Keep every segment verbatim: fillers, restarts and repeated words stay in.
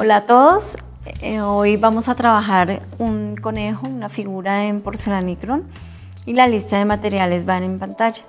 Hola a todos, eh, hoy vamos a trabajar un conejo, una figura en porcelanicrón y la lista de materiales van en pantalla.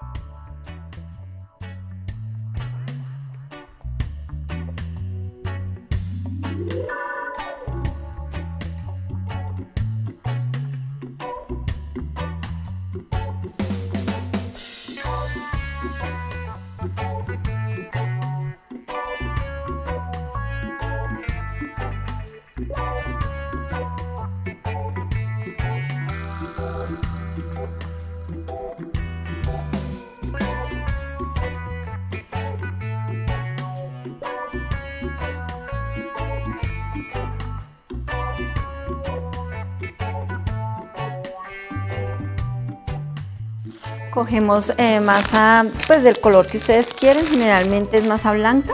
Cogemos eh, masa pues del color que ustedes quieren, generalmente es masa blanca,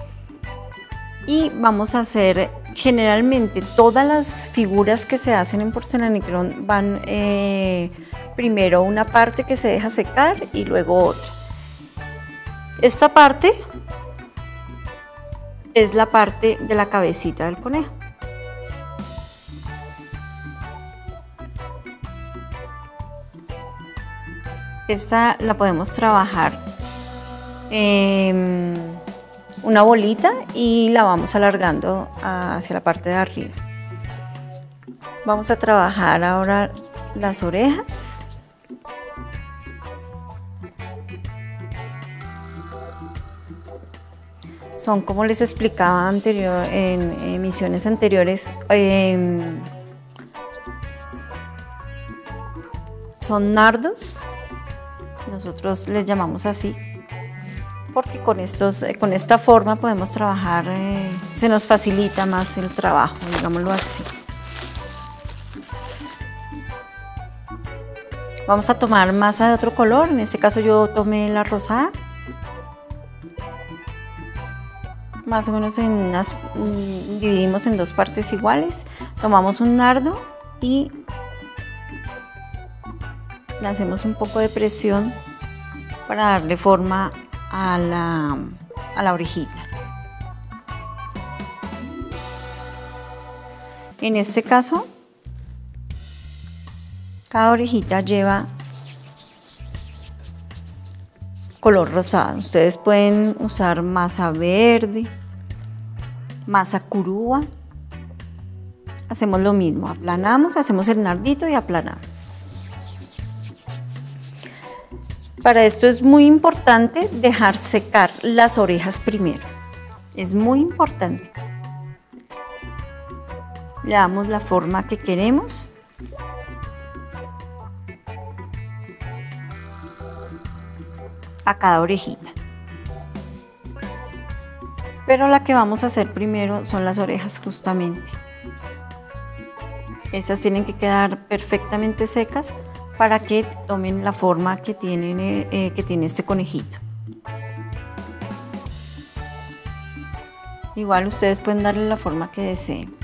y vamos a hacer, generalmente todas las figuras que se hacen en porcelanicrón van eh, primero una parte que se deja secar y luego otra. Esta parte es la parte de la cabecita del conejo. Esta la podemos trabajar en una bolita y la vamos alargando hacia la parte de arriba. Vamos a trabajar ahora las orejas. Son, como les explicaba anterior, en emisiones anteriores, eh, son nardos. Nosotros les llamamos así porque con, estos, con esta forma podemos trabajar, eh, se nos facilita más el trabajo, digámoslo así. Vamos a tomar masa de otro color, en este caso yo tomé la rosada. Más o menos en unas, mmm, dividimos en dos partes iguales. Tomamos un nardo y le hacemos un poco de presión para darle forma a la, a la orejita. En este caso, cada orejita lleva color rosado. Ustedes pueden usar masa verde, masa curúa. Hacemos lo mismo, aplanamos, hacemos el nardito y aplanamos. Para esto es muy importante dejar secar las orejas primero. Es muy importante. Le damos la forma que queremos. A cada orejita. Pero la que vamos a hacer primero son las orejas justamente. Esas tienen que quedar perfectamente secas para que tomen la forma que, tienen, eh, que tiene este conejito. Igual ustedes pueden darle la forma que deseen.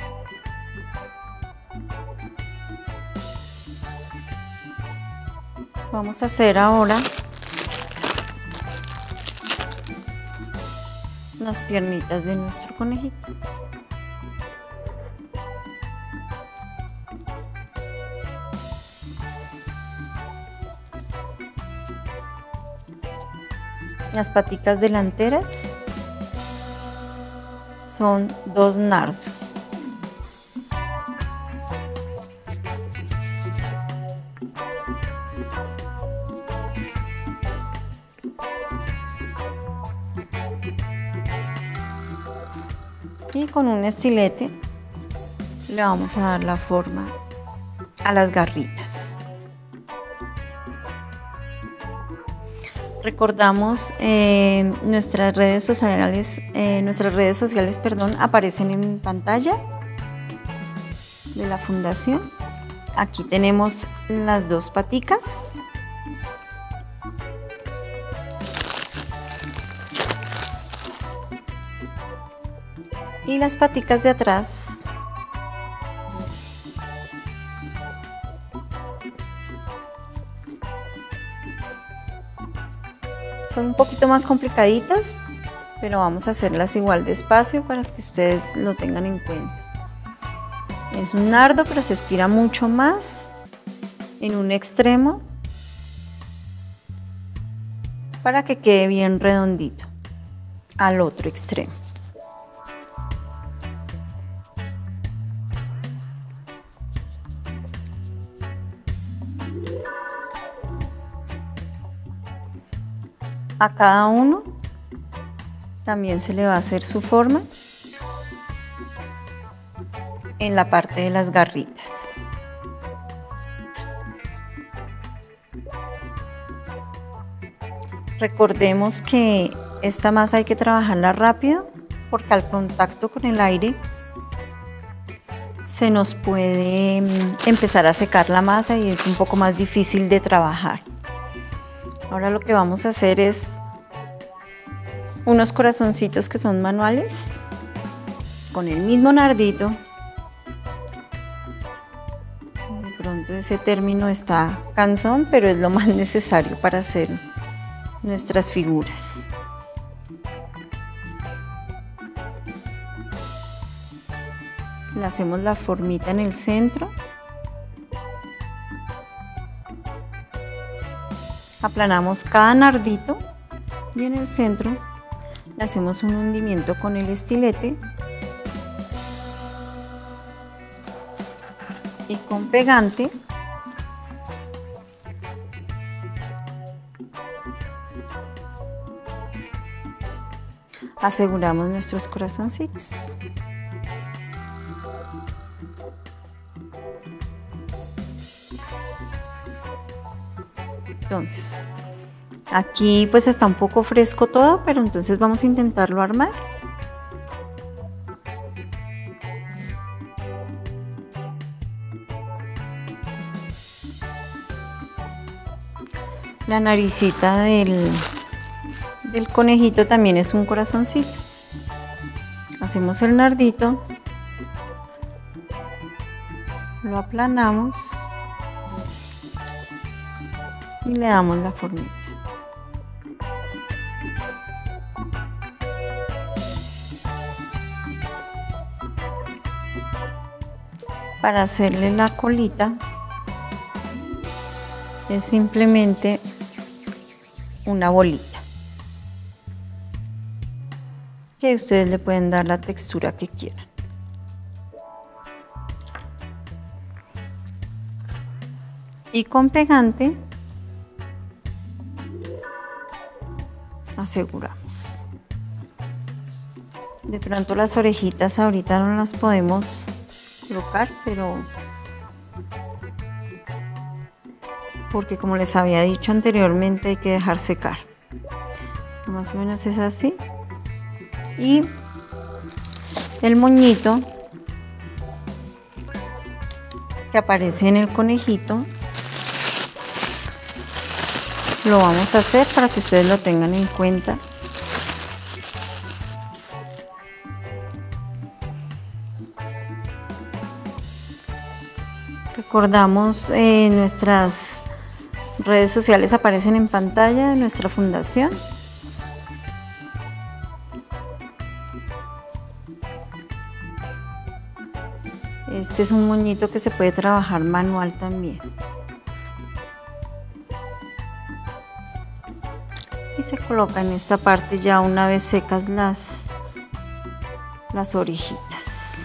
Vamos a hacer ahora las piernitas de nuestro conejito. Las paticas delanteras son dos nardos. Y con un estilete le vamos a dar la forma a las garritas. Recordamos eh, nuestras redes sociales, eh, nuestras redes sociales, perdón, aparecen en pantalla de la fundación. Aquí tenemos las dos paticas. Y las paticas de atrás son un poquito más complicaditas, pero vamos a hacerlas igual despacio para que ustedes lo tengan en cuenta. Es un nardo, pero se estira mucho más en un extremo para que quede bien redondito al otro extremo. A cada uno también se le va a hacer su forma en la parte de las garritas. Recordemos que esta masa hay que trabajarla rápido porque al contacto con el aire se nos puede empezar a secar la masa y es un poco más difícil de trabajar. Ahora lo que vamos a hacer es unos corazoncitos que son manuales con el mismo nardito. De pronto ese término está cansón, pero es lo más necesario para hacer nuestras figuras. Le hacemos la formita en el centro. Aplanamos cada nardito y en el centro le hacemos un hundimiento con el estilete y con pegante aseguramos nuestros corazoncitos. Entonces, aquí pues está un poco fresco todo, pero entonces vamos a intentarlo armar. La naricita del, del conejito también es un corazoncito. Hacemos el nardito, lo aplanamos y le damos la formita. Para hacerle la colita es simplemente una bolita que ustedes le pueden dar la textura que quieran. Y con pegante aseguramos. De pronto las orejitas ahorita no las podemos colocar, pero porque como les había dicho anteriormente hay que dejar secar. Más o menos es así. Y el moñito que aparece en el conejito lo vamos a hacer para que ustedes lo tengan en cuenta. Recordamos eh, nuestras redes sociales aparecen en pantalla de nuestra fundación. Este es un moñito que se puede trabajar manual también. Y se coloca en esta parte ya una vez secas las, las orejitas.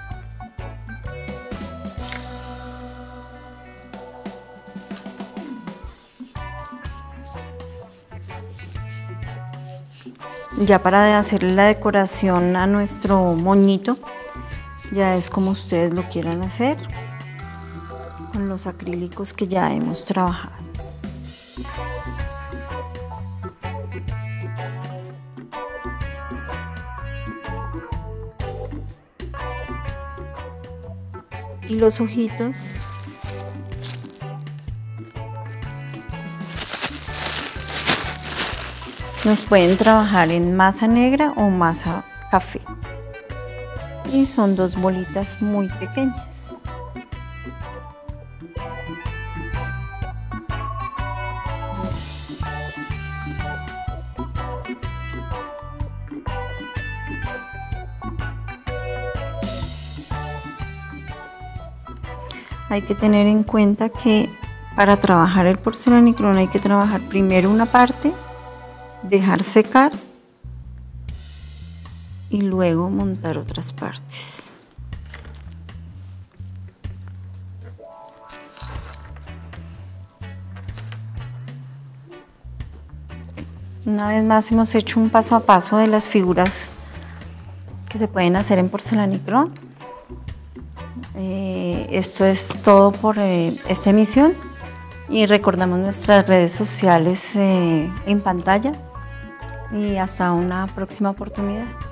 Ya para hacerle la decoración a nuestro moñito, ya es como ustedes lo quieran hacer, con los acrílicos que ya hemos trabajado. Y los ojitos nos pueden trabajar en masa negra o masa café. Y son dos bolitas muy pequeñas. hay que tener en cuenta que para trabajar el porcelanicrón hay que trabajar primero una parte, dejar secar y luego montar otras partes. Una vez más hemos hecho un paso a paso de las figuras que se pueden hacer en porcelanicrón. Eh, esto es todo por eh, esta emisión y recordamos nuestras redes sociales eh, en pantalla y hasta una próxima oportunidad.